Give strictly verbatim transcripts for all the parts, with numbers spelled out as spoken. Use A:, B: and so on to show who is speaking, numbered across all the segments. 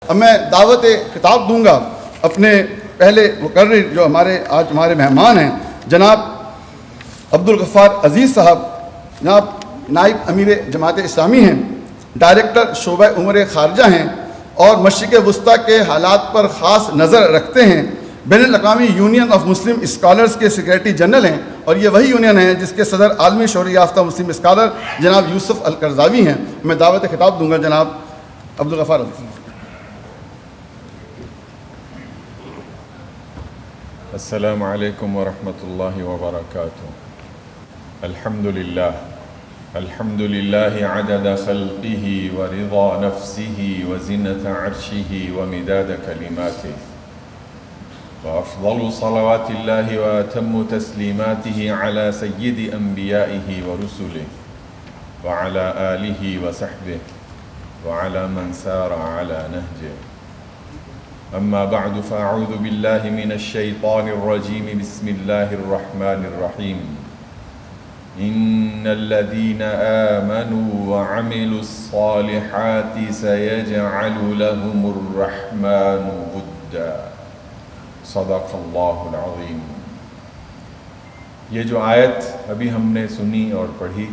A: اب میں دعوت خطاب دوں گا اپنے پہلے مقرر جو ہمارے آج ہمارے مہمان ہیں، جناب عبد غفار عزیز صاحب، جناب نائب امیر جماعت اسلامی ہیں، ڈائریکٹر شعبہ امور خارجہ ہیں اور مشرق وسطیٰ کے حالات پر خاص نظر رکھتے ہیں، بین الاقوامی یونین آف مسلم اسکالرز کے سیکریٹری جنرل ہیں، اور یہ وہی یونین ہے جس کے صدر عالمی شہرت یافتہ مسلم اسکالر جناب یوسف القرضاوی ہیں۔ میں دعوت خطاب دوں گا جناب عبد غفار عزیز۔
B: السلام علیکم ورحمۃ اللہ وبرکاتہ۔ الحمد للہ الحمد للہ عدد خلقہ ورضا نفسہ وزنة عرشہ ومداد کلماتہ، وافضل صلوات اللہ واتم تسلیماتہ علی سید انبیائہ ورسلہ وعلی آلہ وصحبہ وعلی من سار علی نہجہ۔ اما بعد فاعوذ باللہ من الشیطان الرجیم، بسم اللہ الرحمن الرحیم۔ ان الذین آمنوا وعملوا الصالحات سیجعل لهم الرحمن ودا۔ صدق اللہ العظیم۔ یہ جو آیت ابھی ہم نے سنی اور پڑھی،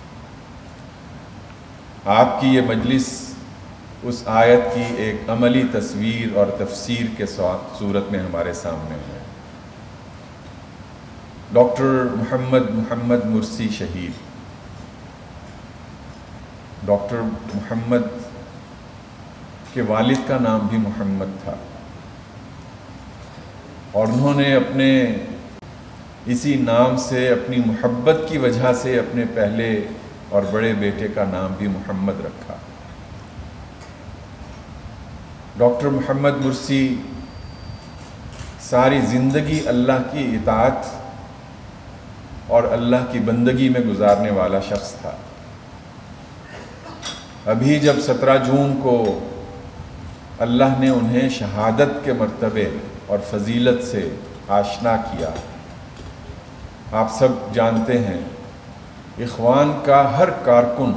B: آپ کی یہ مجلس اس آیت کی ایک عملی تصویر اور تفسیر کے ساتھ صورت میں ہمارے سامنے ہے۔ ڈاکٹر محمد محمد مرسی شہید، ڈاکٹر محمد کے والد کا نام بھی محمد تھا، اور انہوں نے اپنے اسی نام سے اپنی محبت کی وجہ سے اپنے پہلے اور بڑے بیٹے کا نام بھی محمد رکھا۔ ڈاکٹر محمد مرسی ساری زندگی اللہ کی اطاعت اور اللہ کی بندگی میں گزارنے والا شخص تھا۔ ابھی جب سترہ جون کو اللہ نے انہیں شہادت کے مرتبے اور فضیلت سے آشنا کیا، آپ سب جانتے ہیں اخوان کا ہر کارکن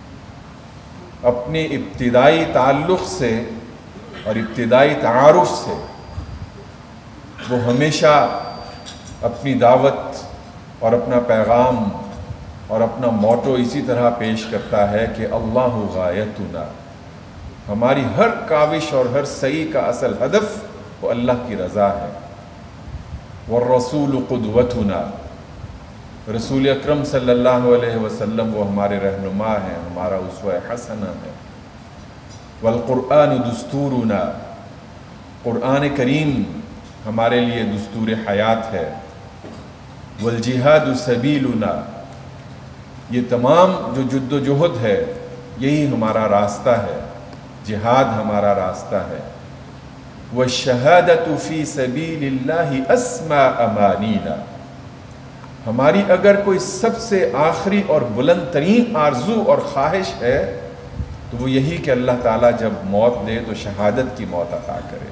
B: اپنے ابتدائی تعلق سے اور ابتدائی تعارف سے وہ ہمیشہ اپنی دعوت اور اپنا پیغام اور اپنا موٹو اسی طرح پیش کرتا ہے کہ اللہ غایتنا، ہماری ہر کاوش اور ہر سعی کا اصل ہدف وہ اللہ کی رضا ہے۔ والرسول قدوتنا، رسول اکرم صلی اللہ علیہ وسلم وہ ہمارے رہنما ہیں، ہمارا اسوہ حسنہ ہے۔ والقرآن دستورنا، قرآن کریم ہمارے لیے دستور حیات ہے۔ والجہاد سبیلنا، یہ تمام جو جد و جہد ہے یہی ہمارا راستہ ہے، جہاد ہمارا راستہ ہے۔ والشہادۃ فی سبیل اللہ اسمی امانینا، ہماری اگر کوئی سب سے آخری اور بلند ترین آرزو اور خواہش ہے تو وہ یہی کہ اللہ تعالیٰ جب موت دے تو شہادت کی موت عطا کرے۔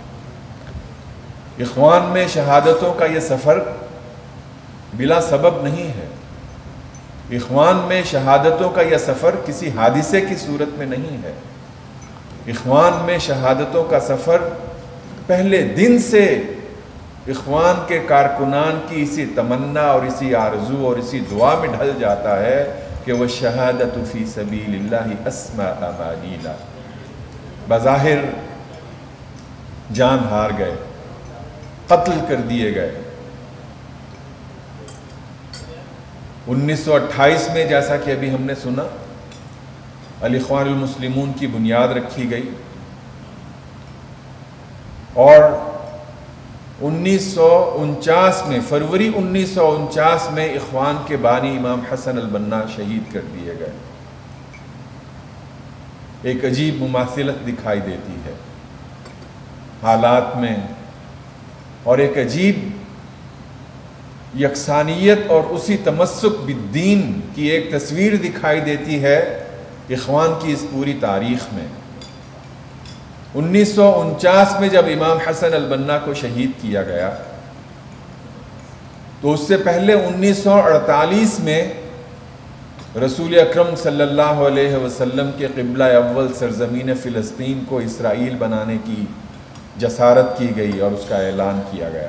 B: اخوان میں شہادتوں کا یہ سفر بلا سبب نہیں ہے، اخوان میں شہادتوں کا یہ سفر کسی حادثے کی صورت میں نہیں ہے، اخوان میں شہادتوں کا سفر پہلے دن سے اخوان کے کارکنان کی اسی تمنا اور اسی آرزو اور اسی دعا میں ڈھل جاتا ہے کہ وہ شہادت فی سبیل اللہ اسمی امانینا۔ بظاہر جان ہار گئے، قتل کر دیے گئے۔ انیس سو اٹھائیس میں جیسا کہ ابھی ہم نے سنا الاخوان المسلمون کی بنیاد رکھی گئی، اور انیس سو انچاس میں فروری انیس سو انچاس میں اخوان کے بانی امام حسن البنا شہید کر دیے گئے۔ ایک عجیب مماثلت دکھائی دیتی ہے حالات میں، اور ایک عجیب یکسانیت اور اسی تمسک بالدین کی ایک تصویر دکھائی دیتی ہے اخوان کی اس پوری تاریخ میں۔ انیس سو انچاس میں جب امام حسن البنا کو شہید کیا گیا تو اس سے پہلے انیس سو اڑتالیس میں رسول اکرم صلی اللہ علیہ وسلم کے قبلہ اول سرزمین فلسطین کو اسرائیل بنانے کی جسارت کی گئی اور اس کا اعلان کیا گیا۔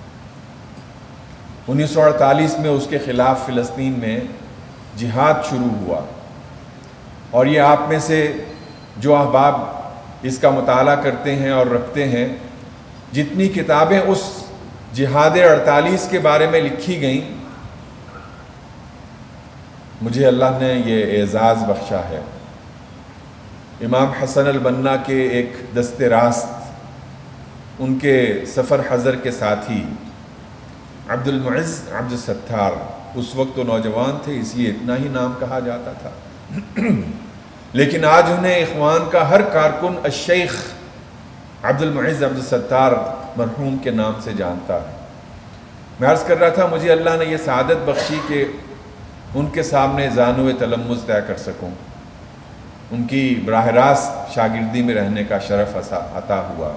B: انیس سو اڑتالیس میں اس کے خلاف فلسطین میں جہاد شروع ہوا، اور یہ آپ میں سے جو احباب اس کا مطالعہ کرتے ہیں اور رکھتے ہیں، جتنی کتابیں اس جہاد اڑتالیس کے بارے میں لکھی گئیں، مجھے اللہ نے یہ اعزاز بخشا ہے۔ امام حسن البنا کے ایک دست راست، ان کے سفر حضر کے ساتھی عبد المعز عبد الستار، اس وقت تو نوجوان تھے اس لیے اتنا ہی نام کہا جاتا تھا، لیکن آج انہیں اخوان کا ہر کارکن الشیخ عبد المعز عبد الستار مرحوم کے نام سے جانتا ہے۔ میں عرض کر رہا تھا مجھے اللہ نے یہ سعادت بخشی کہ ان کے سامنے زانو تلمذ طے کر سکوں، ان کی براہ راست شاگردی میں رہنے کا شرف عطا ہوا،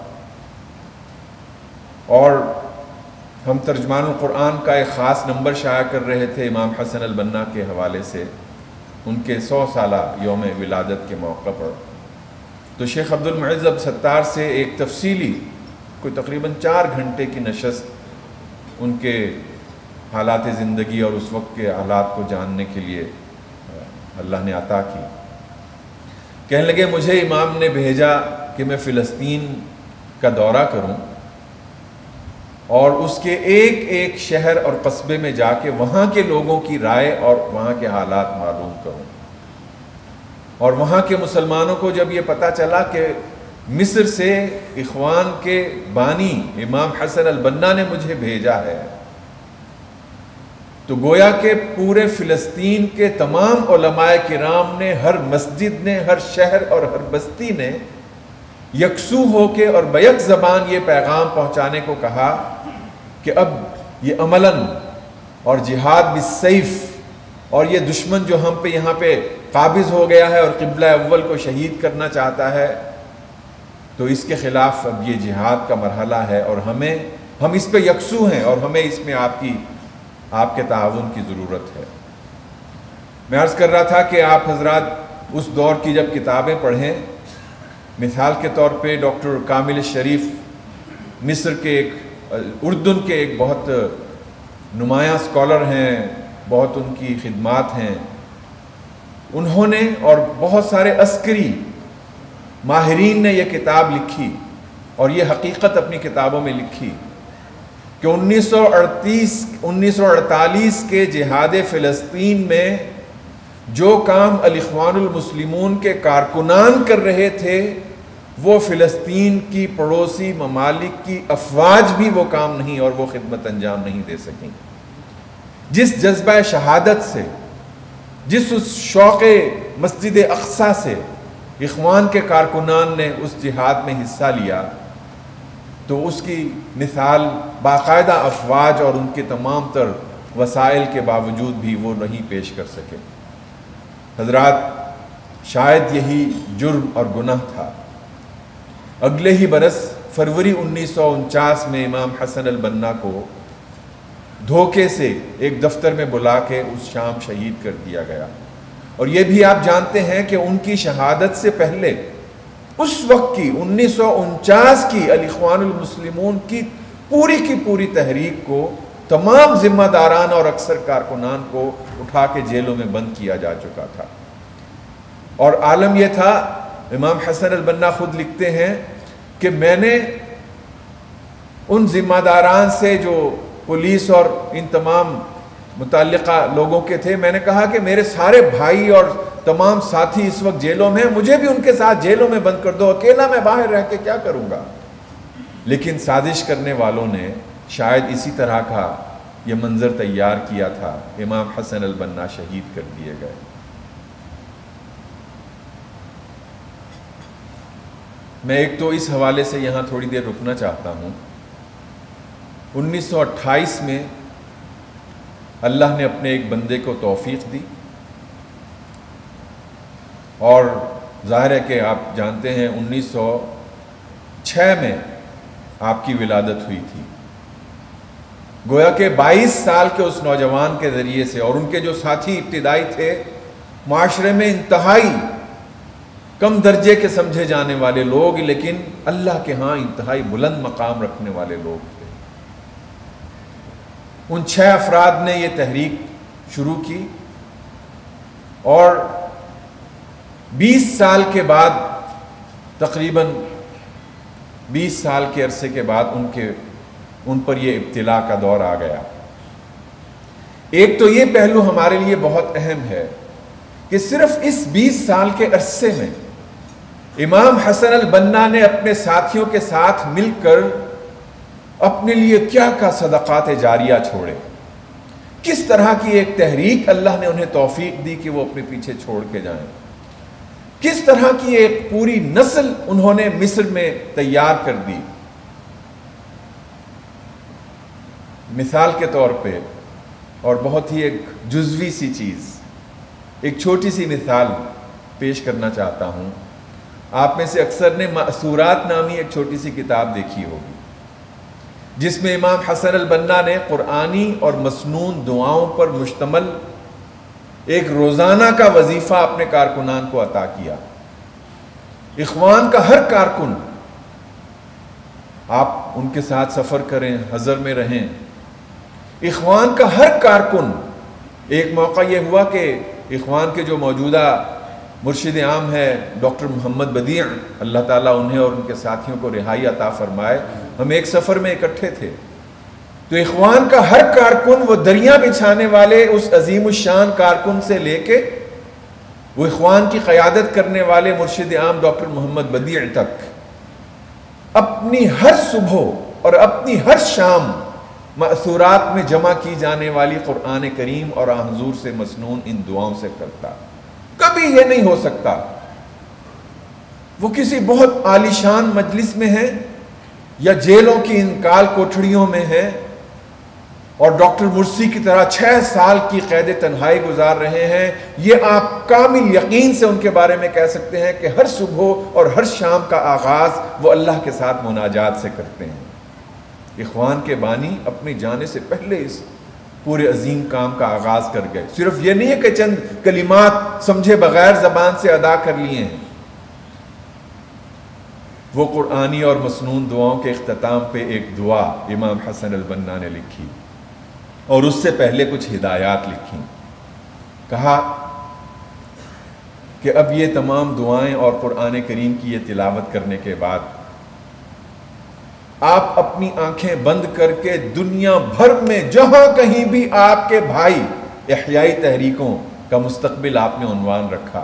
B: اور ہم ترجمان القرآن کا ایک خاص نمبر شائع کر رہے تھے امام حسن البنا کے حوالے سے ان کے سو سالہ یوم ولادت کے موقع پر، تو شیخ عبد المعز عبد الستار سے ایک تفصیلی کوئی تقریباً چار گھنٹے کی نشست ان کے حالات زندگی اور اس وقت کے حالات کو جاننے کے لیے اللہ نے عطا کی۔ کہنے لگے مجھے امام نے بھیجا کہ میں فلسطین کا دورہ کروں اور اس کے ایک ایک شہر اور قصبے میں جا کے وہاں کے لوگوں کی رائے اور وہاں کے حالات معلوم کروں، اور وہاں کے مسلمانوں کو جب یہ پتہ چلا کہ مصر سے اخوان کے بانی امام حسن البنا نے مجھے بھیجا ہے، تو گویا کہ پورے فلسطین کے تمام علماء کرام نے، ہر مسجد نے، ہر شہر اور ہر بستی نے یکسو ہو کے اور بیک زبان یہ پیغام پہنچانے کو کہا کہ اب یہ عملاً اور جہاد بالسیف اور یہ دشمن جو ہم پہ یہاں پہ قابض ہو گیا ہے اور قبلہ اول کو شہید کرنا چاہتا ہے، تو اس کے خلاف اب یہ جہاد کا مرحلہ ہے، اور ہمیں ہم اس پہ یکسو ہیں اور ہمیں اس میں آپ کی آپ کے تعاون کی ضرورت ہے۔ میں عرض کر رہا تھا کہ آپ حضرات اس دور کی جب کتابیں پڑھیں، مثال کے طور پہ ڈاکٹر کامل شریف مصر کے ایک اردن کے ایک بہت نمایاں اسکالر ہیں، بہت ان کی خدمات ہیں، انہوں نے اور بہت سارے عسکری ماہرین نے یہ کتاب لکھی اور یہ حقیقت اپنی کتابوں میں لکھی کہ انیس سو اڑتیس انیس سو اڑتالیس کے جہاد فلسطین میں جو کام الاخوان المسلمون کے کارکنان کر رہے تھے، وہ فلسطین کی پڑوسی ممالک کی افواج بھی وہ کام نہیں اور وہ خدمت انجام نہیں دے سکیں۔ جس جذبہ شہادت سے، جس اس شوق مسجد اقصیٰ سے اخوان کے کارکنان نے اس جہاد میں حصہ لیا، تو اس کی مثال باقاعدہ افواج اور ان کے تمام تر وسائل کے باوجود بھی وہ نہیں پیش کر سکے۔ حضرات، شاید یہی جرم اور گناہ تھا۔ اگلے ہی برس فروری انیس سو انچاس میں امام حسن البنا کو دھوکے سے ایک دفتر میں بلا کے اس شام شہید کر دیا گیا، اور یہ بھی آپ جانتے ہیں کہ ان کی شہادت سے پہلے اس وقت کی انیس سو انچاس کی الاخوان المسلمون کی پوری کی پوری تحریک کو تمام ذمہ داران اور اکثر کارکنان کو اٹھا کے جیلوں میں بند کیا جا چکا تھا، اور عالم یہ تھا، امام حسن البنا خود لکھتے ہیں کہ میں نے ان ذمہ داران سے جو پولیس اور ان تمام متعلقہ لوگوں کے تھے، میں نے کہا کہ میرے سارے بھائی اور تمام ساتھی اس وقت جیلوں میں ہیں، مجھے بھی ان کے ساتھ جیلوں میں بند کر دو، اکیلا میں باہر رہ کے کیا کروں گا۔ لیکن سازش کرنے والوں نے شاید اسی طرح کا یہ منظر تیار کیا تھا، امام حسن البنا شہید کر دیے گئے۔ میں ایک تو اس حوالے سے یہاں تھوڑی دیر رکنا چاہتا ہوں۔ انیس سو اٹھائیس میں اللہ نے اپنے ایک بندے کو توفیق دی، اور ظاہر ہے کہ آپ جانتے ہیں انیس سو چھ میں آپ کی ولادت ہوئی تھی۔ گویا کہ بائیس سال کے اس نوجوان کے ذریعے سے، اور ان کے جو ساتھی ابتدائی تھے معاشرے میں انتہائی کم درجے کے سمجھے جانے والے لوگ، لیکن اللہ کے ہاں انتہائی بلند مقام رکھنے والے لوگ تھے۔ ان چھ افراد نے یہ تحریک شروع کی اور بیس سال کے بعد، تقریباً بیس سال کے عرصے کے بعد ان کے ان پر یہ ابتلا کا دور آ گیا۔ ایک تو یہ پہلو ہمارے لیے بہت اہم ہے کہ صرف اس بیس سال کے عرصے میں امام حسن البنا نے اپنے ساتھیوں کے ساتھ مل کر اپنے لیے کیا کیا صدقات جاریہ چھوڑے، کس طرح کی ایک تحریک اللہ نے انہیں توفیق دی کہ وہ اپنے پیچھے چھوڑ کے جائیں، کس طرح کی ایک پوری نسل انہوں نے مصر میں تیار کر دی۔ مثال کے طور پہ، اور بہت ہی ایک جزوی سی چیز، ایک چھوٹی سی مثال پیش کرنا چاہتا ہوں۔ آپ میں سے اکثر نے مأثورات نامی ایک چھوٹی سی کتاب دیکھی ہوگی، جس میں امام حسن البنا نے قرآنی اور مسنون دعاؤں پر مشتمل ایک روزانہ کا وظیفہ اپنے کارکنان کو عطا کیا۔ اخوان کا ہر کارکن، آپ ان کے ساتھ سفر کریں، حضر میں رہیں، اخوان کا ہر کارکن، ایک موقع یہ ہوا کہ اخوان کے جو موجودہ مرشد عام ہے ڈاکٹر محمد بدیع، اللہ تعالیٰ انہیں اور ان کے ساتھیوں کو رہائی عطا فرمائے، ہم ایک سفر میں اکٹھے تھے، تو اخوان کا ہر کارکن، وہ دریاں بچھانے والے اس عظیم الشان کارکن سے لے کے وہ اخوان کی قیادت کرنے والے مرشد عام ڈاکٹر محمد بدیع تک، اپنی ہر صبح اور اپنی ہر شام مأثورات میں جمع کی جانے والی قرآن کریم اور آن حضور سے مسنون ان دعاؤں سے کرتا۔ کبھی یہ نہیں ہو سکتا وہ کسی بہت عالیشان مجلس میں ہیں یا جیلوں کی انکال کوٹھڑیوں میں ہیں اور ڈاکٹر مرسی کی طرح چھ سال کی قید تنہائی گزار رہے ہیں، یہ آپ کامل یقین سے ان کے بارے میں کہہ سکتے ہیں کہ ہر صبح اور ہر شام کا آغاز وہ اللہ کے ساتھ مناجات سے کرتے ہیں۔ اخوان کے بانی اپنی جانے سے پہلے اس پورے عظیم کام کا آغاز کر گئے۔ صرف یہ نہیں ہے کہ چند کلمات سمجھے بغیر زبان سے ادا کر لیے ہیں، وہ قرآنی اور مسنون دعاؤں کے اختتام پہ ایک دعا امام حسن البنا نے لکھی اور اس سے پہلے کچھ ہدایات لکھی۔ کہا کہ اب یہ تمام دعائیں اور قرآن کریم کی یہ تلاوت کرنے کے بعد آپ اپنی آنکھیں بند کر کے دنیا بھر میں جہاں کہیں بھی آپ کے بھائی احیائی تحریکوں کا مستقبل آپ نے عنوان رکھا،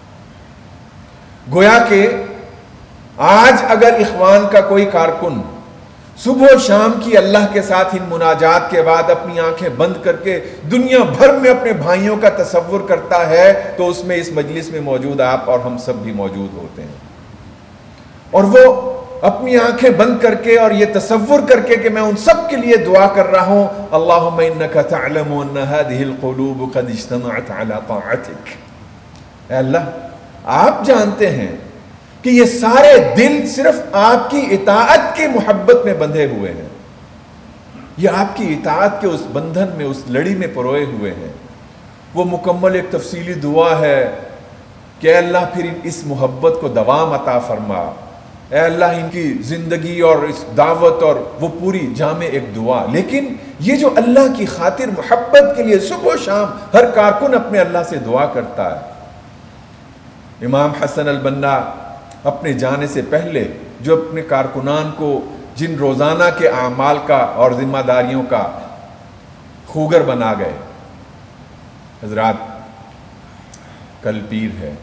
B: گویا کہ آج اگر اخوان کا کوئی کارکن صبح و شام کی اللہ کے ساتھ ان مناجات کے بعد اپنی آنکھیں بند کر کے دنیا بھر میں اپنے بھائیوں کا تصور کرتا ہے تو اس میں اس مجلس میں موجود آپ اور ہم سب بھی موجود ہوتے ہیں، اور وہ اپنی آنکھیں بند کر کے اور یہ تصور کر کے کہ میں ان سب کے لیے دعا کر رہا ہوں، اللہم انک تعلم ان هذه القلوب قد اجتمعت على طاعتک، اے اللہ آپ جانتے ہیں کہ یہ سارے دل صرف آپ کی اطاعت کی محبت میں بندھے ہوئے ہیں، یہ آپ کی اطاعت کے اس بندھن میں، اس لڑی میں پروئے ہوئے ہیں۔ وہ مکمل ایک تفصیلی دعا ہے کہ اے اللہ پھر اس محبت کو دوام عطا فرما، اے اللہ ان کی زندگی اور اس دعوت، اور وہ پوری جامع ایک دعا۔ لیکن یہ جو اللہ کی خاطر محبت کے لیے صبح و شام ہر کارکن اپنے اللہ سے دعا کرتا ہے، امام حسن البنا اپنے جانے سے پہلے جو اپنے کارکنان کو جن روزانہ کے اعمال کا اور ذمہ داریوں کا خوگر بنا گئے، حضرات کل پیر ہے،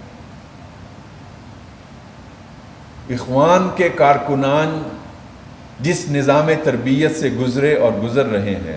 B: اخوان کے کارکنان جس نظام تربیت سے گزرے اور گزر رہے ہیں،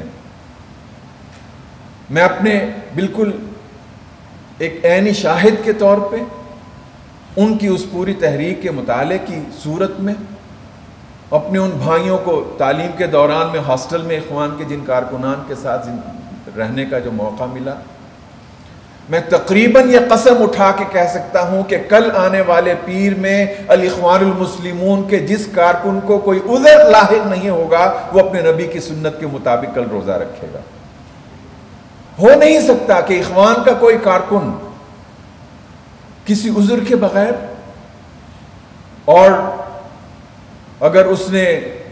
B: میں اپنے بالکل ایک عینی شاہد کے طور پہ ان کی اس پوری تحریک کے مطالعے کی صورت میں اپنے ان بھائیوں کو تعلیم کے دوران میں ہاسٹل میں اخوان کے جن کارکنان کے ساتھ رہنے کا جو موقع ملا، میں تقریباً یہ قسم اٹھا کے کہہ سکتا ہوں کہ کل آنے والے پیر میں الاخوان المسلمون کے جس کارکن کو کوئی عذر لاحق نہیں ہوگا وہ اپنے نبی کی سنت کے مطابق کل روزہ رکھے گا۔ ہو نہیں سکتا کہ اخوان کا کوئی کارکن کسی عذر کے بغیر، اور اگر اس نے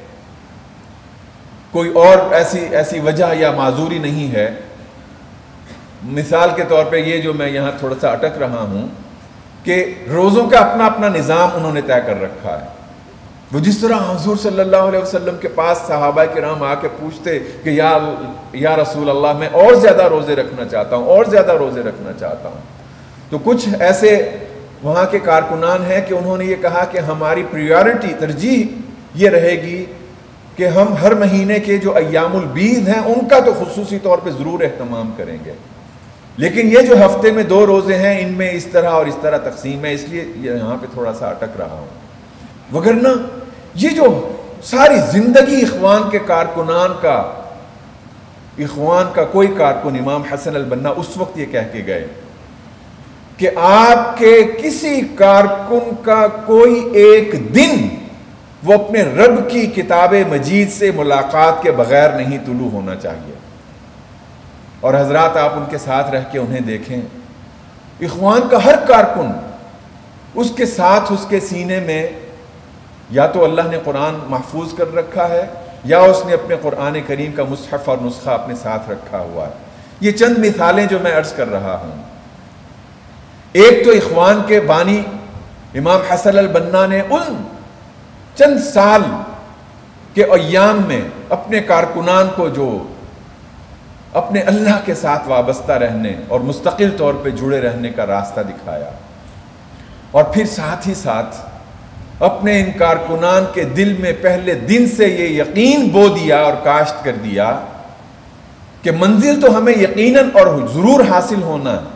B: کوئی اور ایسی ایسی وجہ یا معذوری نہیں ہے، مثال کے طور پہ یہ جو میں یہاں تھوڑا سا اٹک رہا ہوں کہ روزوں کا اپنا اپنا نظام انہوں نے طے کر رکھا ہے، وہ جس طرح حضور صلی اللہ علیہ وسلم کے پاس صحابہ کرام آ کے پوچھتے کہ یا یا رسول اللہ میں اور زیادہ روزے رکھنا چاہتا ہوں اور زیادہ روزے رکھنا چاہتا ہوں، تو کچھ ایسے وہاں کے کارکنان ہیں کہ انہوں نے یہ کہا کہ ہماری پریورٹی ترجیح یہ رہے گی کہ ہم ہر مہینے کے جو ایام البید ہیں ان کا تو خصوصی طور پہ ضرور اہتمام کریں گے، لیکن یہ جو ہفتے میں دو روزے ہیں ان میں اس طرح اور اس طرح تقسیم ہے، اس لیے یہاں پہ تھوڑا سا اٹک رہا ہوں۔ وگرنہ یہ جو ساری زندگی اخوان کے کارکنان کا اخوان کا کوئی کارکن امام حسن البنا اس وقت یہ کہہ کے گئے کہ آپ کے کسی کارکن کا کوئی ایک دن وہ اپنے رب کی کتاب مجید سے ملاقات کے بغیر نہیں طلوع ہونا چاہیے، اور حضرات آپ ان کے ساتھ رہ کے انہیں دیکھیں، اخوان کا ہر کارکن اس کے ساتھ اس کے سینے میں یا تو اللہ نے قرآن محفوظ کر رکھا ہے یا اس نے اپنے قرآن کریم کا مصحف اور نسخہ اپنے ساتھ رکھا ہوا ہے۔ یہ چند مثالیں جو میں عرض کر رہا ہوں، ایک تو اخوان کے بانی امام حسن البنا نے ان چند سال کے ایام میں اپنے کارکنان کو جو اپنے اللہ کے ساتھ وابستہ رہنے اور مستقل طور پہ جڑے رہنے کا راستہ دکھایا، اور پھر ساتھ ہی ساتھ اپنے ان کارکنان کے دل میں پہلے دن سے یہ یقین بو دیا اور کاشت کر دیا کہ منزل تو ہمیں یقیناً اور ضرور حاصل ہونا ہے،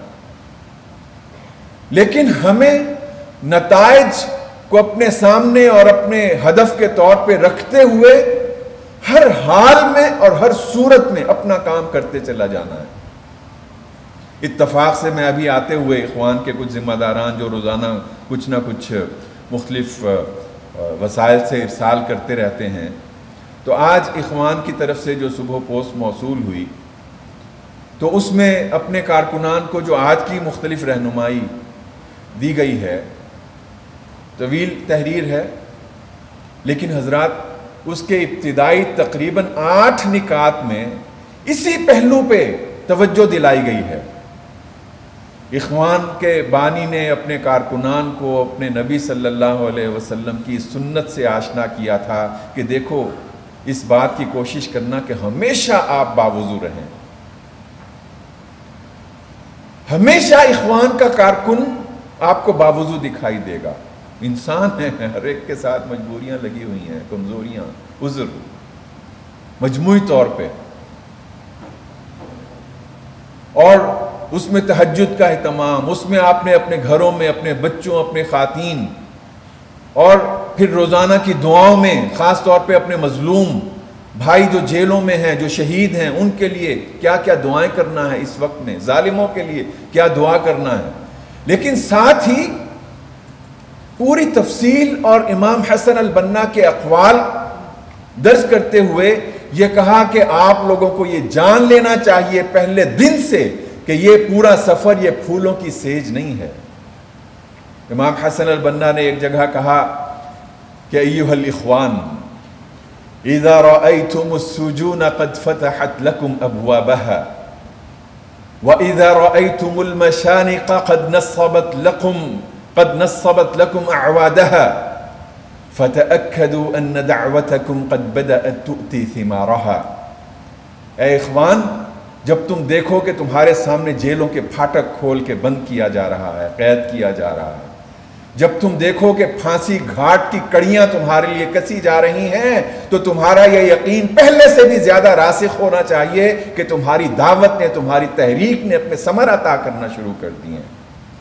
B: لیکن ہمیں نتائج کو اپنے سامنے اور اپنے ہدف کے طور پہ رکھتے ہوئے ہر حال میں اور ہر صورت میں اپنا کام کرتے چلا جانا ہے۔ اتفاق سے میں ابھی آتے ہوئے اخوان کے کچھ ذمہ داران جو روزانہ کچھ نہ کچھ مختلف وسائل سے ارسال کرتے رہتے ہیں، تو آج اخوان کی طرف سے جو صبح پوسٹ موصول ہوئی تو اس میں اپنے کارکنان کو جو آج کی مختلف رہنمائی دی گئی ہے، طویل تحریر ہے، لیکن حضرات اس کے ابتدائی تقریباً آٹھ نکات میں اسی پہلو پہ توجہ دلائی گئی ہے۔ اخوان کے بانی نے اپنے کارکنان کو اپنے نبی صلی اللہ علیہ وسلم کی سنت سے آشنا کیا تھا کہ دیکھو اس بات کی کوشش کرنا کہ ہمیشہ آپ باوضو رہیں، ہمیشہ اخوان کا کارکن آپ کو باوضو دکھائی دے گا۔ انسان ہے، ہر ایک کے ساتھ مجبوریاں لگی ہوئی ہیں، کمزوریاں، عذر مجموعی طور پہ، اور اس میں تہجد کا اہتمام، اس میں آپ نے اپنے گھروں میں اپنے بچوں، اپنے خواتین، اور پھر روزانہ کی دعاؤں میں خاص طور پہ اپنے مظلوم بھائی جو جیلوں میں ہیں، جو شہید ہیں، ان کے لیے کیا کیا دعائیں کرنا ہے اس وقت میں، ظالموں کے لیے کیا دعا کرنا ہے، لیکن ساتھ ہی پوری تفصیل اور امام حسن البنا کے اقوال درج کرتے ہوئے یہ کہا کہ آپ لوگوں کو یہ جان لینا چاہیے پہلے دن سے کہ یہ پورا سفر یہ پھولوں کی سیج نہیں ہے۔ امام حسن البنا نے ایک جگہ کہا کہ ایھا الاخوان اذا رأيتم السجون قد فتحت لكم ابوابها واذا رأيتم المشانق قد نصبت لكم قد نصبت لكم اعوادها فتأكدوا ان دعوتكم قد بدأت تؤتي ثمارها۔ اے اخوان، جب تم دیکھو کہ تمہارے سامنے جیلوں کے پھاٹک کھول کے بند کیا جا رہا ہے، قید کیا جا رہا ہے، جب تم دیکھو کہ پھانسی گھاٹ کی کڑیاں تمہارے لیے کسی جا رہی ہیں، تو تمہارا یہ یقین پہلے سے بھی زیادہ راسخ ہونا چاہیے کہ تمہاری دعوت نے، تمہاری تحریک نے اپنے ثمر عطا کرنا شروع کر دی ہیں۔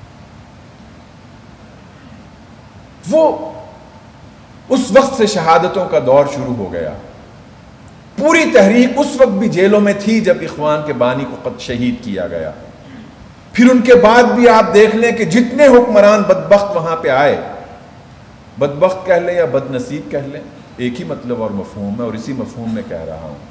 B: وہ اس وقت سے شہادتوں کا دور شروع ہو گیا۔ پوری تحریک اس وقت بھی جیلوں میں تھی جب اخوان کے بانی کو قد شہید کیا گیا۔ پھر ان کے بعد بھی آپ دیکھ لیں کہ جتنے حکمران بدبخت وہاں پہ آئے، بدبخت کہہ لیں یا بد نصیب کہہ لیں، ایک ہی مطلب اور مفہوم ہے، اور اسی مفہوم میں کہہ رہا ہوں۔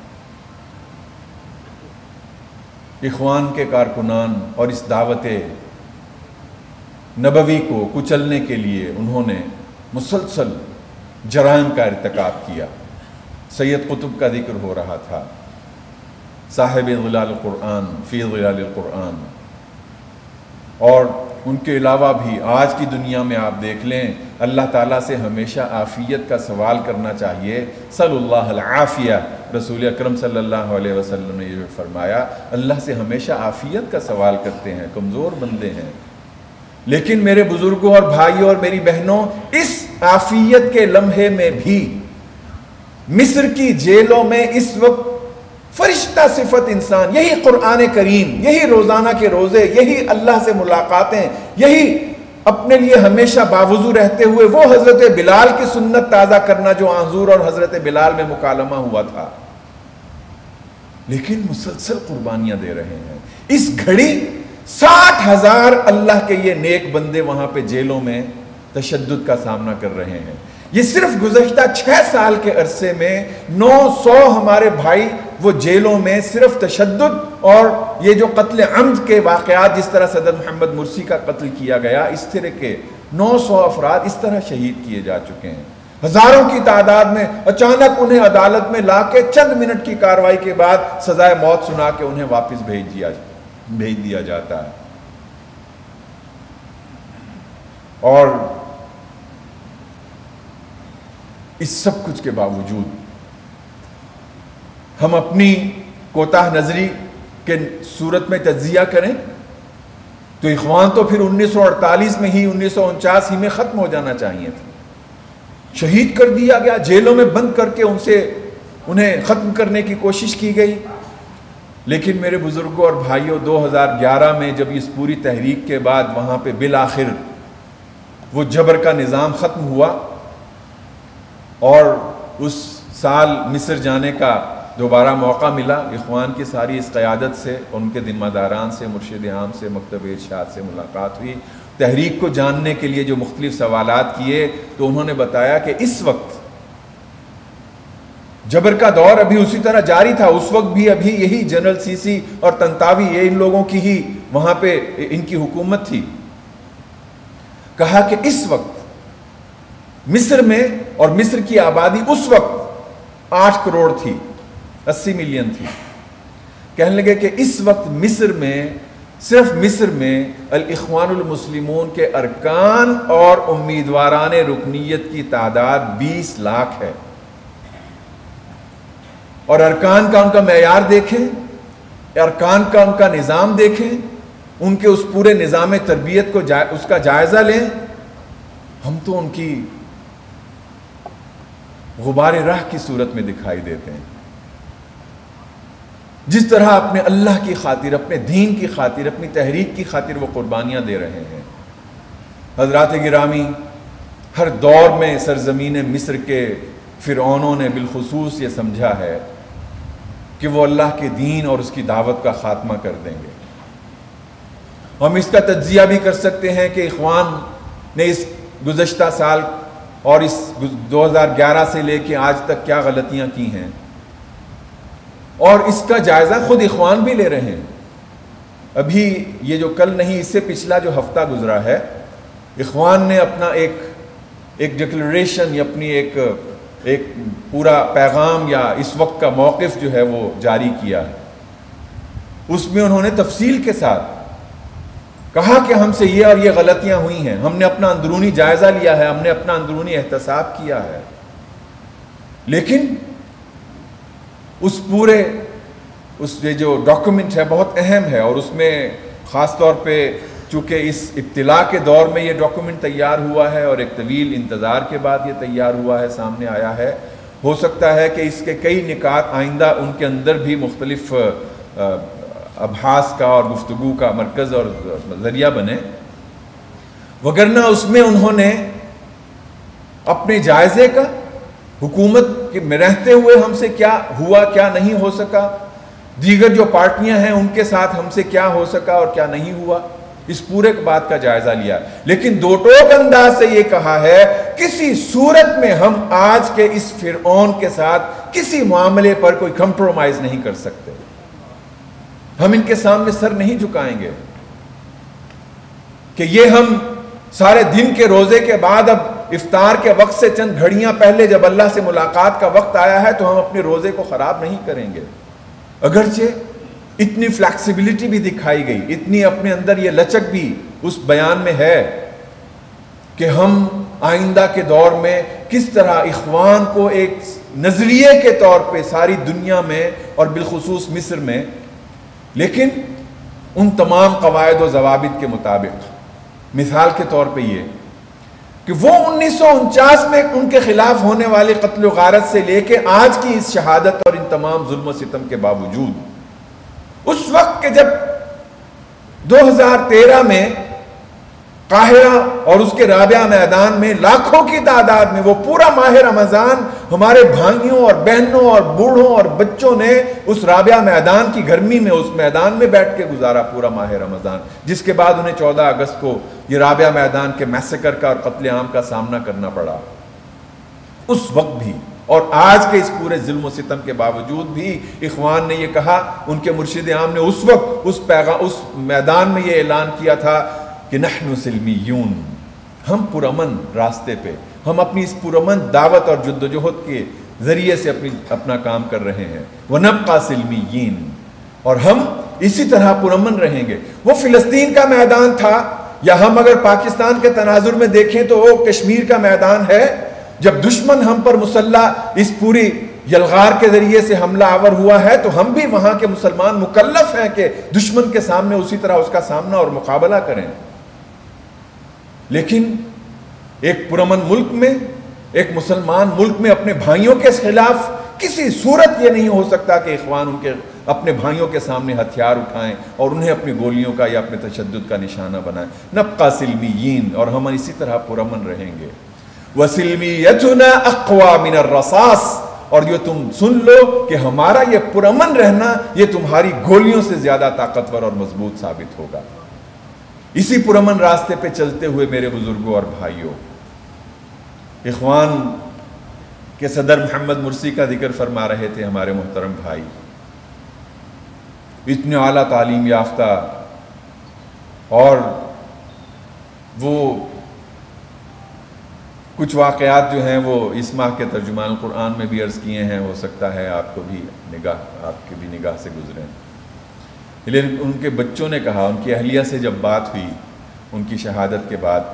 B: اخوان کے کارکنان اور اس دعوت نبوی کو کچلنے کے لیے انہوں نے مسلسل جرائم کا ارتکاب کیا۔ سید قطب کا ذکر ہو رہا تھا، صاحب ظلال القرآن فی ظلال القرآن، اور ان کے علاوہ بھی آج کی دنیا میں آپ دیکھ لیں، اللہ تعالیٰ سے ہمیشہ عافیت کا سوال کرنا چاہیے۔ صلی اللہ العافیہ، رسول اکرم صلی اللہ علیہ وسلم نے یہ فرمایا، اللہ سے ہمیشہ عافیت کا سوال کرتے ہیں، کمزور بندے ہیں۔ لیکن میرے بزرگوں اور بھائیوں اور میری بہنوں، اس عافیت کے لمحے میں بھی مصر کی جیلوں میں اس وقت فرشتہ صفت انسان، یہی قرآن کریم، یہی روزانہ کے روزے، یہی اللہ سے ملاقاتیں، یہی اپنے لیے ہمیشہ باوضو رہتے ہوئے وہ حضرت بلال کی سنت تازہ کرنا جو حضور اور حضرت بلال میں مکالمہ ہوا تھا، لیکن مسلسل قربانیاں دے رہے ہیں۔ اس گھڑی ساٹھ ہزار اللہ کے یہ نیک بندے وہاں پہ جیلوں میں تشدد کا سامنا کر رہے ہیں۔ یہ صرف گزشتہ چھ سال کے عرصے میں نو سو ہمارے بھائی وہ جیلوں میں صرف تشدد اور یہ جو قتل عمد کے واقعات، جس طرح صدر محمد مرسی کا قتل کیا گیا، اس طرح کے نو سو افراد اس طرح شہید کیے جا چکے ہیں۔ ہزاروں کی تعداد میں اچانک انہیں عدالت میں لا کے چند منٹ کی کارروائی کے بعد سزائے موت سنا کے انہیں واپس بھیج دیا بھیج دیا جاتا ہے۔ اور اس سب کچھ کے باوجود ہم اپنی کوتاہ نظری کے صورت میں تجزیہ کریں تو اخوان تو پھر انیس سو اڑتالیس میں ہی انیس سو انچاس ہی میں ختم ہو جانا چاہیے تھا۔ شہید کر دیا گیا، جیلوں میں بند کر کے ان سے انہیں ختم کرنے کی کوشش کی گئی۔ لیکن میرے بزرگوں اور بھائیوں، دو ہزار گیارہ میں جب اس پوری تحریک کے بعد وہاں پہ بالآخر وہ جبر کا نظام ختم ہوا اور اس سال مصر جانے کا دوبارہ موقع ملا، اخوان کی ساری اس قیادت سے، ان کے ذمہ داران سے، مرشد عام سے، مکتب ارشاد سے ملاقات ہوئی، تحریک کو جاننے کے لیے جو مختلف سوالات کیے تو انہوں نے بتایا کہ اس وقت جبر کا دور ابھی اسی طرح جاری تھا، اس وقت بھی ابھی یہی جنرل سیسی اور تنتاوی یہ ان لوگوں کی ہی وہاں پہ ان کی حکومت تھی۔ کہا کہ اس وقت مصر میں، اور مصر کی آبادی اس وقت آٹھ کروڑ تھی، اسی ملین تھی، کہنے لگے کہ اس وقت مصر میں، صرف مصر میں الاخوان المسلمون کے ارکان اور امیدواران رکنیت کی تعداد بیس لاکھ ہے، اور ارکان کا ان کا معیار دیکھیں، ارکان کا ان کا نظام دیکھیں، ان کے اس پورے نظام تربیت کو جا... اس کا جائزہ لیں، ہم تو ان کی غبار راہ کی صورت میں دکھائی دیتے ہیں۔ جس طرح اپنے اللہ کی خاطر، اپنے دین کی خاطر، اپنی تحریک کی خاطر وہ قربانیاں دے رہے ہیں۔ حضرات گرامی، ہر دور میں سرزمین مصر کے فرعونوں نے بالخصوص یہ سمجھا ہے کہ وہ اللہ کے دین اور اس کی دعوت کا خاتمہ کر دیں گے۔ ہم اس کا تجزیہ بھی کر سکتے ہیں کہ اخوان نے اس گزشتہ سال اور اس دو ہزار گیارہ سے لے کے آج تک کیا غلطیاں کی ہیں، اور اس کا جائزہ خود اخوان بھی لے رہے ہیں۔ ابھی یہ جو کل نہیں، اس سے پچھلا جو ہفتہ گزرا ہے، اخوان نے اپنا ایک ایک ڈکلریشن یا اپنی ایک ایک پورا پیغام یا اس وقت کا موقف جو ہے وہ جاری کیا ہے۔ اس میں انہوں نے تفصیل کے ساتھ کہا کہ ہم سے یہ اور یہ غلطیاں ہوئی ہیں، ہم نے اپنا اندرونی جائزہ لیا ہے، ہم نے اپنا اندرونی احتساب کیا ہے، لیکن اس پورے اس جو ڈاکومنٹ ہے بہت اہم ہے، اور اس میں خاص طور پہ چونکہ اس ابتلا کے دور میں یہ ڈاکومنٹ تیار ہوا ہے اور ایک طویل انتظار کے بعد یہ تیار ہوا ہے، سامنے آیا ہے، ہو سکتا ہے کہ اس کے کئی نکات آئندہ ان کے اندر بھی مختلف ابحاث کا اور گفتگو کا مرکز اور ذریعہ بنے، وگرنہ اس میں انہوں نے اپنے جائزے کا، حکومت میں رہتے ہوئے ہم سے کیا ہوا کیا نہیں ہو سکا، دیگر جو پارٹیاں ہیں ان کے ساتھ ہم سے کیا ہو سکا اور کیا نہیں ہوا، اس پورے بات کا جائزہ لیا، لیکن دو ٹوک انداز سے یہ کہا ہے کسی صورت میں ہم آج کے اس فرعون کے ساتھ کسی معاملے پر کوئی کمپرومائز نہیں کر سکتے، ہم ان کے سامنے سر نہیں جھکائیں گے کہ یہ ہم سارے دن کے روزے کے بعد اب افطار کے وقت سے چند گھڑیاں پہلے جب اللہ سے ملاقات کا وقت آیا ہے تو ہم اپنے روزے کو خراب نہیں کریں گے. اگرچہ اتنی فلیکسیبلٹی بھی دکھائی گئی, اتنی اپنے اندر یہ لچک بھی اس بیان میں ہے کہ ہم آئندہ کے دور میں کس طرح اخوان کو ایک نظریے کے طور پہ ساری دنیا میں اور بالخصوص مصر میں, لیکن ان تمام قواعد و ضوابط کے مطابق. مثال کے طور پہ یہ کہ وہ انیس سو انچاس میں ان کے خلاف ہونے والے قتل و غارت سے لے کے آج کی اس شہادت اور ان تمام ظلم و ستم کے باوجود اس وقت کے جب دو ہزار تیرہ میں قاہرہ اور اس کے رابعہ میدان میں لاکھوں کی تعداد میں وہ پورا ماہ رمضان ہمارے بھائیوں اور بہنوں اور بوڑھوں اور بچوں نے اس رابعہ میدان کی گرمی میں اس میدان میں بیٹھ کے گزارا پورا ماہ رمضان, جس کے بعد انہیں چودہ اگست کو یہ رابعہ میدان کے میسیکر کا اور قتل عام کا سامنا کرنا پڑا. اس وقت بھی اور آج کے اس پورے ظلم و ستم کے باوجود بھی اخوان نے یہ کہا, ان کے مرشد عام نے اس وقت اس پیغام اس میدان میں یہ اعلان کیا تھا کہ نحن سلمیون, ہم پرامن راستے پہ, ہم اپنی اس پرامن دعوت اور جدوجہد کے ذریعے سے اپنی اپنا کام کر رہے ہیں. وَنَبْقَى سِلْمِيِّينَ, اور ہم اسی طرح پرامن رہیں گے. وہ فلسطین کا میدان تھا, یا ہم اگر پاکستان کے تناظر میں دیکھیں تو وہ کشمیر کا میدان ہے. جب دشمن ہم پر مسلح اس پوری یلغار کے ذریعے سے حملہ آور ہوا ہے تو ہم بھی وہاں کے مسلمان مکلف ہیں کہ دشمن کے سامنے اسی طرح اس کا سامنا اور مقابلہ کریں. لیکن ایک پرامن ملک میں, ایک مسلمان ملک میں اپنے بھائیوں کے خلاف کسی صورت یہ نہیں ہو سکتا کہ اخوان ان کے اپنے بھائیوں کے سامنے ہتھیار اٹھائیں اور انہیں اپنی گولیوں کا یا اپنے تشدد کا نشانہ بنائیں. نبقى سلمیین, اور ہم اسی طرح پرامن رہیں گے. وَسِلْمِيَّتُنَا أَقْوَى مِنَ الرَّصَاصِ, اور یہ تم سن لو کہ ہمارا یہ پرامن رہنا یہ تمہاری گولیوں سے زیادہ طاقتور اور مضبوط ثابت ہوگا. اسی پرامن راستے پہ چلتے ہوئے میرے بزرگوں اور بھائیوں, اخوان کے صدر محمد مرسی کا ذکر فرما رہے تھے ہمارے محترم بھائی. اتنے اعلیٰ تعلیم یافتہ, اور وہ کچھ واقعات جو ہیں وہ اس ماہ کے ترجمان قرآن میں بھی عرض کیے ہیں, ہو سکتا ہے آپ کو بھی نگاہ آپ کی بھی نگاہ سے گزریں. لیکن ان کے بچوں نے کہا, ان کی اہلیہ سے جب بات ہوئی ان کی شہادت کے بعد,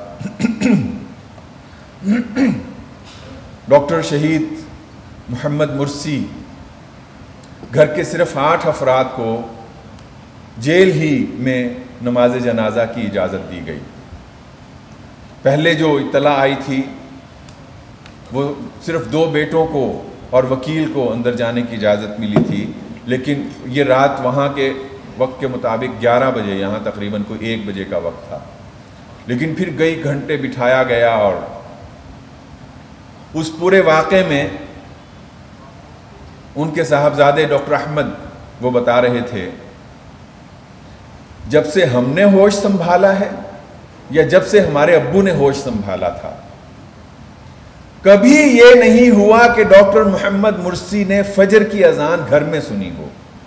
B: ڈاکٹر شہید محمد مرسی گھر کے صرف آٹھ افراد کو جیل ہی میں نماز جنازہ کی اجازت دی گئی. پہلے جو اطلاع آئی تھی وہ صرف دو بیٹوں کو اور وکیل کو اندر جانے کی اجازت ملی تھی, لیکن یہ رات وہاں کے وقت کے مطابق گیارہ بجے, یہاں تقریباً کوئی ایک بجے کا وقت تھا, لیکن پھر کئی گھنٹے بٹھایا گیا. اور اس پورے واقعے میں ان کے صاحبزادے ڈاکٹر احمد وہ بتا رہے تھے, جب سے ہم نے ہوش سنبھالا ہے یا جب سے ہمارے ابو نے ہوش سنبھالا تھا, کبھی یہ نہیں ہوا کہ ڈاکٹر محمد مرسی نے فجر کی اذان گھر میں سنی ہو.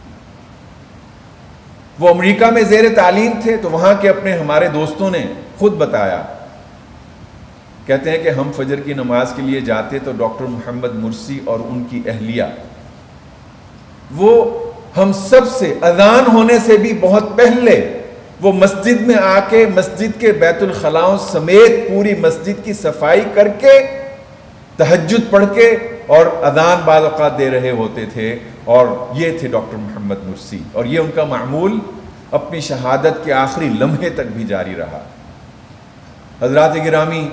B: وہ امریکہ میں زیر تعلیم تھے تو وہاں کے اپنے ہمارے دوستوں نے خود بتایا, کہتے ہیں کہ ہم فجر کی نماز کے لیے جاتے تو ڈاکٹر محمد مرسی اور ان کی اہلیہ وہ ہم سب سے اذان ہونے سے بھی بہت پہلے وہ مسجد میں آ کے مسجد کے بیت الخلاؤں سمیت پوری مسجد کی صفائی کر کے تہجد پڑھ کے اور اذان بعض اوقات دے رہے ہوتے تھے. اور یہ تھے ڈاکٹر محمد مرسی, اور یہ ان کا معمول اپنی شہادت کے آخری لمحے تک بھی جاری رہا. حضرات گرامی,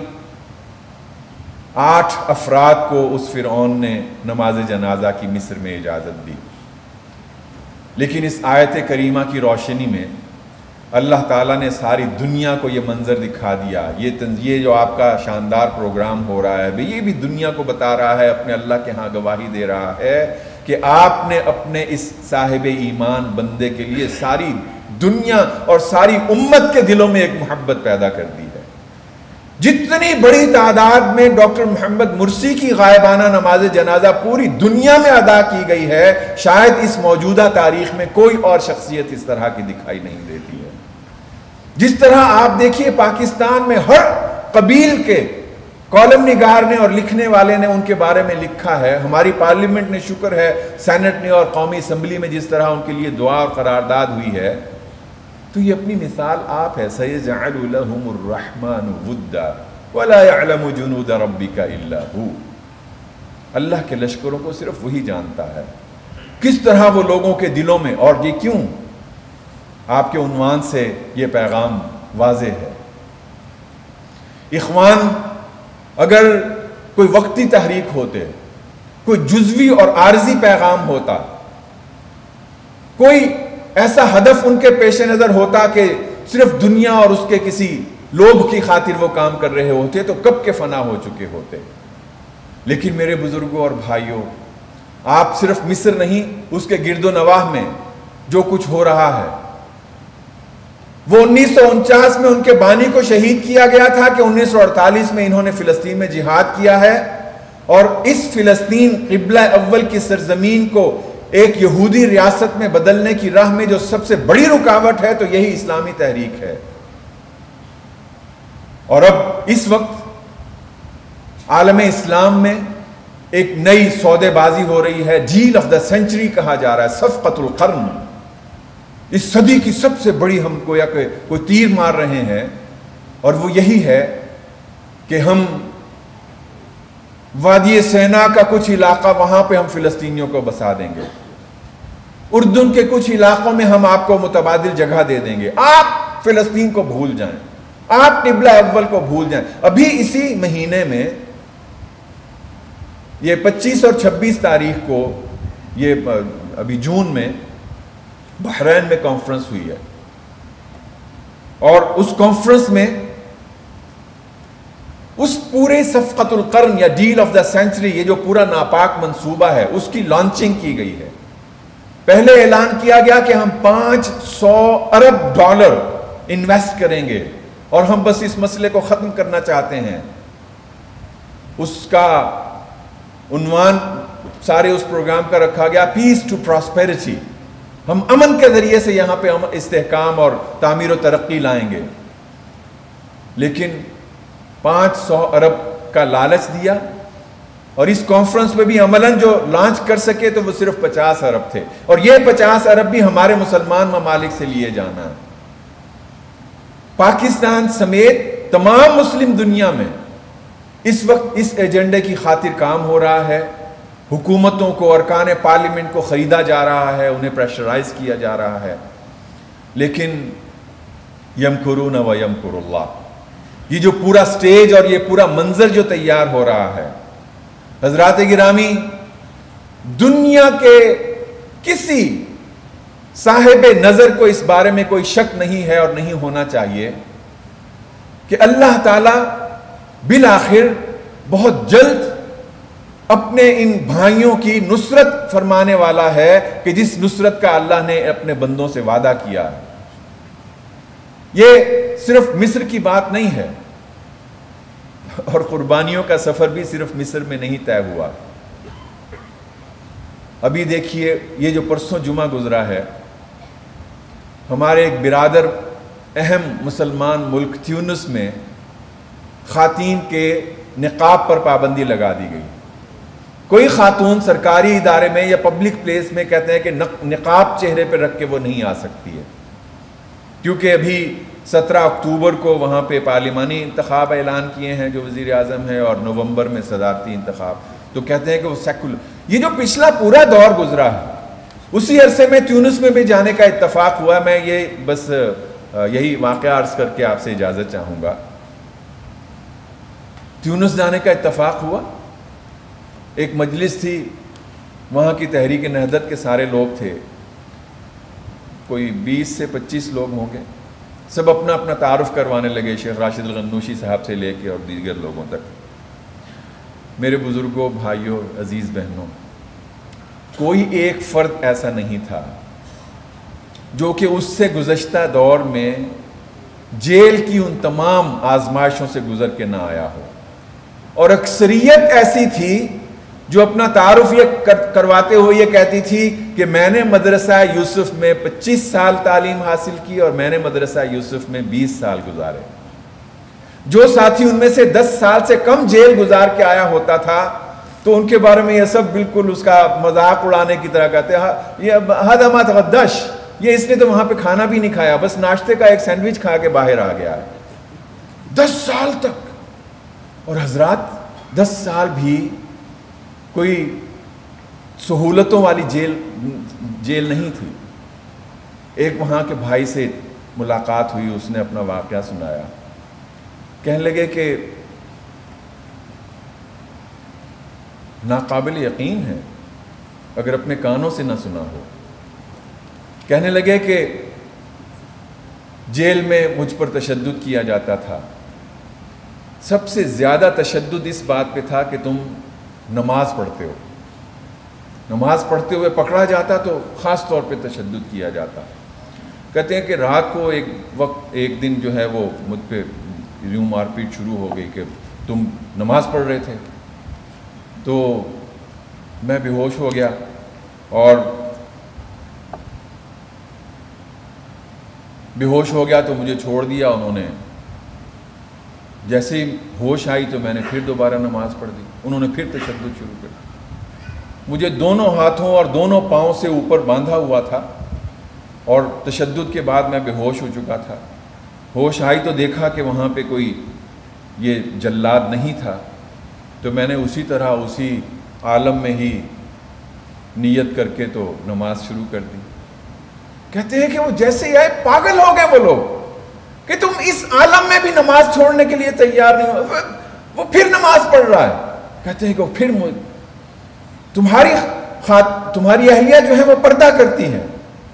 B: آٹھ افراد کو اس فرعون نے نماز جنازہ کی مصر میں اجازت دی, لیکن اس آیت کریمہ کی روشنی میں اللہ تعالیٰ نے ساری دنیا کو یہ منظر دکھا دیا. یہ یہ جو آپ کا شاندار پروگرام ہو رہا ہے یہ بھی دنیا کو بتا رہا ہے, اپنے اللہ کے ہاں گواہی دے رہا ہے کہ آپ نے اپنے اس صاحب ایمان بندے کے لیے ساری دنیا اور ساری امت کے دلوں میں ایک محبت پیدا کر دی ہے. جتنی بڑی تعداد میں ڈاکٹر محمد مرسی کی غائبانہ نماز جنازہ پوری دنیا میں ادا کی گئی ہے, شاید اس موجودہ تاریخ میں کوئی اور شخصیت اس طرح کی دکھائی نہیں دیتی ہے. جس طرح آپ دیکھیے پاکستان میں ہر قبیل کے کالم نگار نے اور لکھنے والے نے ان کے بارے میں لکھا ہے. ہماری پارلیمنٹ نے، شکر ہے سینٹ نے اور قومی اسمبلی میں جس طرح ان کے لیے دعا اور قرارداد ہوئی ہے، تو یہ اپنی مثال آپ ہے. سَيَجْعَلُ لَهُمُ الرَّحْمَنُ وُدًّا وَلَا يَعْلَمُ جُنُودَ رَبِّكَ إِلَّا هُوَ. اللہ کے لشکروں کو صرف وہی جانتا ہے کس طرح وہ لوگوں کے دلوں میں. اور یہ کیوں؟ آپ کے عنوان سے یہ پیغام واضح ہے. اخوان اگر کوئی وقتی تحریک ہوتے، کوئی جزوی اور عارضی پیغام ہوتا، کوئی ایسا ہدف ان کے پیش نظر ہوتا کہ صرف دنیا اور اس کے کسی لوبھ کی خاطر وہ کام کر رہے ہوتے، تو کب کے فنا ہو چکے ہوتے. لیکن میرے بزرگوں اور بھائیوں، آپ صرف مصر نہیں، اس کے گرد و نواح میں جو کچھ ہو رہا ہے، وہ انیس سو انچاس میں ان کے بانی کو شہید کیا گیا تھا کہ انیس سو اڑتالیس میں انہوں نے فلسطین میں جہاد کیا ہے. اور اس فلسطین قبلہ اول کی سرزمین کو ایک یہودی ریاست میں بدلنے کی راہ میں جو سب سے بڑی رکاوٹ ہے تو یہی اسلامی تحریک ہے. اور اب اس وقت عالم اسلام میں ایک نئی سودے بازی ہو رہی ہے. ڈیل آف دا سینچری کہا جا رہا ہے، صفقۃ القرن. اس صدی کی سب سے بڑی ہم کو یا کہ کوئی تیر مار رہے ہیں، اور وہ یہی ہے کہ ہم وادی سینا کا کچھ علاقہ وہاں پہ ہم فلسطینیوں کو بسا دیں گے، اردن کے کچھ علاقوں میں ہم آپ کو متبادل جگہ دے دیں گے، آپ فلسطین کو بھول جائیں، آپ قبلہ اول کو بھول جائیں. ابھی اسی مہینے میں یہ پچیس اور چھبیس تاریخ کو، یہ ابھی جون میں بحرین میں کانفرنس ہوئی ہے، اور اس کانفرنس میں اس پورے صفقۃ القرن یا ڈیل آف دا سینچری، یہ جو پورا ناپاک منصوبہ ہے، اس کی لانچنگ کی گئی ہے. پہلے اعلان کیا گیا کہ ہم پانچ سو ارب ڈالر انویسٹ کریں گے اور ہم بس اس مسئلے کو ختم کرنا چاہتے ہیں. اس کا عنوان سارے اس پروگرام کا رکھا گیا پیس ٹو پراسپیرٹی. ہم امن کے ذریعے سے یہاں پہ استحکام اور تعمیر و ترقی لائیں گے. لیکن پانچ سو ارب کا لالچ دیا، اور اس کانفرنس میں بھی عملاً جو لانچ کر سکے تو وہ صرف پچاس ارب تھے، اور یہ پچاس ارب بھی ہمارے مسلمان ممالک سے لیے جانا ہے. پاکستان سمیت تمام مسلم دنیا میں اس وقت اس ایجنڈے کی خاطر کام ہو رہا ہے. حکومتوں کو، ارکان پارلیمنٹ کو خریدا جا رہا ہے، انہیں پریشرائز کیا جا رہا ہے. لیکن یمکرون و یمکر اللہ، یہ جو پورا سٹیج اور یہ پورا منظر جو تیار ہو رہا ہے، حضرات گرامی، دنیا کے کسی صاحب نظر کو اس بارے میں کوئی شک نہیں ہے اور نہیں ہونا چاہیے کہ اللہ تعالی بالآخر بہت جلد اپنے ان بھائیوں کی نصرت فرمانے والا ہے، کہ جس نصرت کا اللہ نے اپنے بندوں سے وعدہ کیا. یہ صرف مصر کی بات نہیں ہے، اور قربانیوں کا سفر بھی صرف مصر میں نہیں طے ہوا. ابھی دیکھیے یہ جو پرسوں جمعہ گزرا ہے، ہمارے ایک برادر اہم مسلمان ملک تیونس میں خواتین کے نقاب پر پابندی لگا دی گئی. کوئی خاتون سرکاری ادارے میں یا پبلک پلیس میں کہتے ہیں کہ نقاب چہرے پہ رکھ کے وہ نہیں آ سکتی ہے، کیونکہ ابھی سترہ اکتوبر کو وہاں پہ پارلیمانی انتخاب اعلان کیے ہیں جو وزیر اعظم ہے، اور نومبر میں صدارتی انتخاب. تو کہتے ہیں کہ وہ سیکولر. یہ جو پچھلا پورا دور گزرا ہے، اسی عرصے میں تیونس میں بھی جانے کا اتفاق ہوا. میں یہ بس یہی واقعہ عرض کر کے آپ سے اجازت چاہوں گا. تیونس جانے کا اتفاق ہوا، ایک مجلس تھی، وہاں کی تحریک نہضت کے سارے لوگ تھے، کوئی بیس سے پچیس لوگ ہوں گے. سب اپنا اپنا تعارف کروانے لگے، شیخ راشد الغنوشی صاحب سے لے کے اور دیگر لوگوں تک. میرے بزرگوں، بھائیوں، عزیز بہنوں، کوئی ایک فرد ایسا نہیں تھا جو کہ اس سے گزشتہ دور میں جیل کی ان تمام آزمائشوں سے گزر کے نہ آیا ہو. اور اکثریت ایسی تھی جو اپنا تعارف یہ کرواتے ہوئے یہ کہتی تھی کہ میں نے مدرسہ یوسف میں پچیس سال تعلیم حاصل کی اور میں نے مدرسہ یوسف میں بیس سال گزارے. جو ساتھی ان میں سے دس سال سے کم جیل گزار کے آیا ہوتا تھا تو ان کے بارے میں یہ سب بالکل اس کا مذاق اڑانے کی طرح کہتے ہیں, یہ ہدہ ما تغدش, یہ اس نے تو وہاں پہ کھانا بھی نہیں کھایا, بس ناشتے کا ایک سینڈوچ کھا کے باہر آ گیا ہے. دس سال تک. اور حضرات دس سال بھی کوئی سہولتوں والی جیل جیل نہیں تھی. ایک وہاں کے بھائی سے ملاقات ہوئی, اس نے اپنا واقعہ سنایا. کہنے لگے کہ ناقابل یقین ہے اگر اپنے کانوں سے نہ سنا ہو. کہنے لگے کہ جیل میں مجھ پر تشدد کیا جاتا تھا. سب سے زیادہ تشدد اس بات پہ تھا کہ تم نماز پڑھتے ہو. نماز پڑھتے ہوئے پکڑا جاتا تو خاص طور پہ تشدد کیا جاتا. کہتے ہیں کہ رات کو ایک وقت ایک دن جو ہے وہ مجھ پہ یوں مار پیٹ شروع ہو گئی کہ تم نماز پڑھ رہے تھے. تو میں بے ہوش ہو گیا اور بے ہوش ہو گیا تو مجھے چھوڑ دیا انہوں نے. جیسے ہی ہوش آئی تو میں نے پھر دوبارہ نماز پڑھ دی. انہوں نے پھر تشدد شروع کر دیا. مجھے دونوں ہاتھوں اور دونوں پاؤں سے اوپر باندھا ہوا تھا اور تشدد کے بعد میں بے ہوش ہو چکا تھا. ہوش آئی تو دیکھا کہ وہاں پہ کوئی یہ جلاد نہیں تھا, تو میں نے اسی طرح اسی عالم میں ہی نیت کر کے تو نماز شروع کر دی. کہتے ہیں کہ وہ جیسے ہی آئے پاگل ہو گئے وہ لوگ کہ تم اس عالم میں بھی نماز چھوڑنے کے لیے تیار نہیں ہو. وہ پھر نماز پڑھ رہا ہے. کہتے ہیں کہ وہ پھر تمہاری تمہاری اہلیہ جو ہے وہ پردہ کرتی ہیں.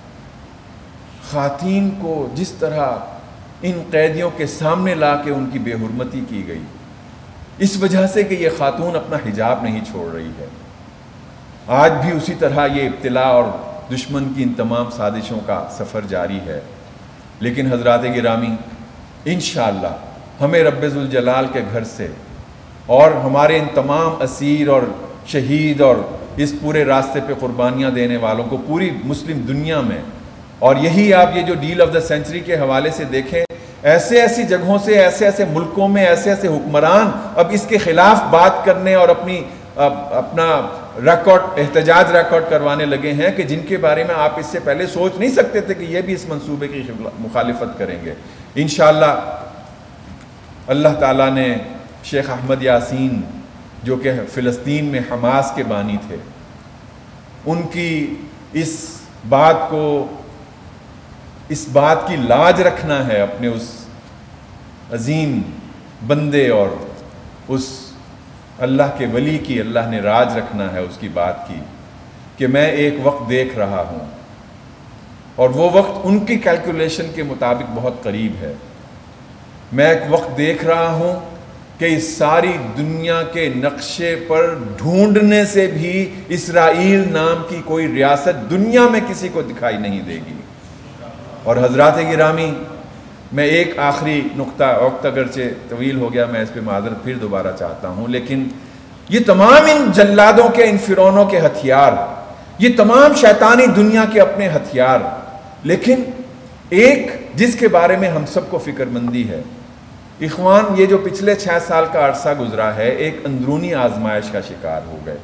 B: خواتین کو جس طرح ان قیدیوں کے سامنے لا کے ان کی بے حرمتی کی گئی, اس وجہ سے کہ یہ خاتون اپنا حجاب نہیں چھوڑ رہی ہے. آج بھی اسی طرح یہ ابتلا اور دشمن کی ان تمام سازشوں کا سفر جاری ہے. لیکن حضرات گرامی, انشاءاللہ ہمیں رب ذوالجلال کے گھر سے اور ہمارے ان تمام اسیر اور شہید اور اس پورے راستے پہ قربانیاں دینے والوں کو پوری مسلم دنیا میں, اور یہی آپ یہ جو ڈیل آف دا سینچری کے حوالے سے دیکھیں, ایسے ایسی جگہوں سے ایسے ایسے ملکوں میں ایسے ایسے حکمران اب اس کے خلاف بات کرنے اور اپنی اپنا ریکارڈ احتجاج ریکارڈ کروانے لگے ہیں کہ جن کے بارے میں آپ اس سے پہلے سوچ نہیں سکتے تھے کہ یہ بھی اس منصوبے کی مخالفت کریں گے. انشاءاللہ اللہ تعالیٰ نے شیخ احمد یاسین جو کہ فلسطین میں حماس کے بانی تھے, ان کی اس بات کو اس بات کی لاج رکھنا ہے اپنے اس عظیم بندے اور اس اللہ کے ولی کی, اللہ نے راج رکھنا ہے اس کی بات کی کہ میں ایک وقت دیکھ رہا ہوں اور وہ وقت ان کی کیلکولیشن کے مطابق بہت قریب ہے. میں ایک وقت دیکھ رہا ہوں کہ اس ساری دنیا کے نقشے پر ڈھونڈنے سے بھی اسرائیل نام کی کوئی ریاست دنیا میں کسی کو دکھائی نہیں دے گی. اور حضرات گرامی, میں ایک آخری نقطہ, وقت اگرچہ طویل ہو گیا, میں اس پہ معذرت پھر دوبارہ چاہتا ہوں, لیکن یہ تمام ان جلادوں کے, ان فرعونوں کے ہتھیار, یہ تمام شیطانی دنیا کے اپنے ہتھیار, لیکن ایک جس کے بارے میں ہم سب کو فکر مندی ہے, اخوان یہ جو پچھلے چھ سال کا عرصہ گزرا ہے ایک اندرونی آزمائش کا شکار ہو گئے.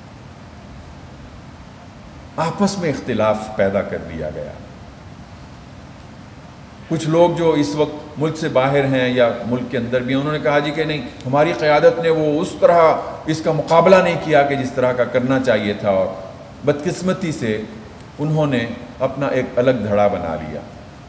B: آپس میں اختلاف پیدا کر دیا گیا. کچھ لوگ جو اس وقت ملک سے باہر ہیں یا ملک کے اندر بھی, انہوں نے کہا جی کہ نہیں, ہماری قیادت نے وہ اس طرح اس کا مقابلہ نہیں کیا کہ جس طرح کا کرنا چاہیے تھا, اور بدقسمتی سے انہوں نے اپنا ایک الگ دھڑا بنا لیا.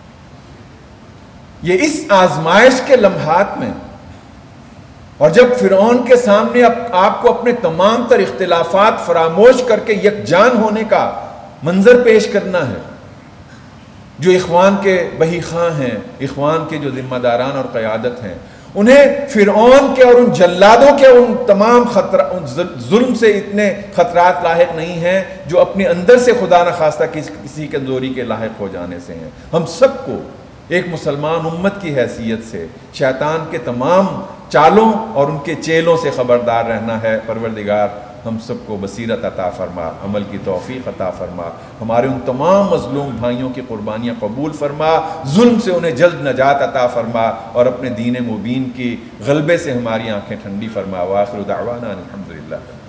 B: یہ اس آزمائش کے لمحات میں, اور جب فرعون کے سامنے آپ کو اپنے تمام تر اختلافات فراموش کر کے یکجان ہونے کا منظر پیش کرنا ہے, جو اخوان کے بہی خواں ہیں, اخوان کے جو ذمہ داران اور قیادت ہیں, انہیں فرعون کے اور ان جلادوں کے ان تمام خطر ظلم سے اتنے خطرات لاحق نہیں ہیں جو اپنے اندر سے خدا نخواستہ کسی کمزوری کے لاحق ہو جانے سے ہیں. ہم سب کو ایک مسلمان امت کی حیثیت سے شیطان کے تمام چالوں اور ان کے چیلوں سے خبردار رہنا ہے. پروردگار ہم سب کو بصیرت عطا فرما، عمل کی توفیق عطا فرما، ہمارے ان تمام مظلوم بھائیوں کی قربانیاں قبول فرما، ظلم سے انہیں جلد نجات عطا فرما، اور اپنے دین مبین کی غلبے سے ہماری آنکھیں ٹھنڈی فرما۔ وآخر دعوانا الحمدللہ۔